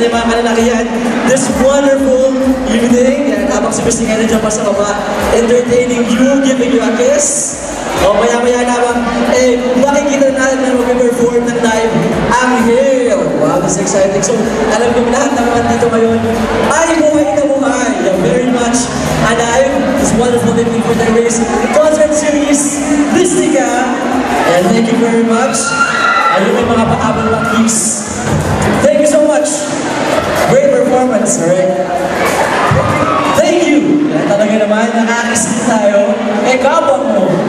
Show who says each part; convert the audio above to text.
Speaker 1: yung mga kalalakihan. This wonderful evening. Yan, habang si Mr. Kennedy dyan pa sa baba, entertaining you, giving you a kiss. O maya-maya naman, makikita natin na mag-perform ng live ang Hail. Wow, this is exciting. So, alam niyo lahat ng mga dito ngayon ay buhay na buhay. Yeah, very much alive. This wonderful evening for the race concert series, Listica. And thank you very much. Ayun yung mga pahabang ng keys. Thank you so much. Great performance, alright? Thank you. Talaga naman, nakakisip tayo. Kapwa mo.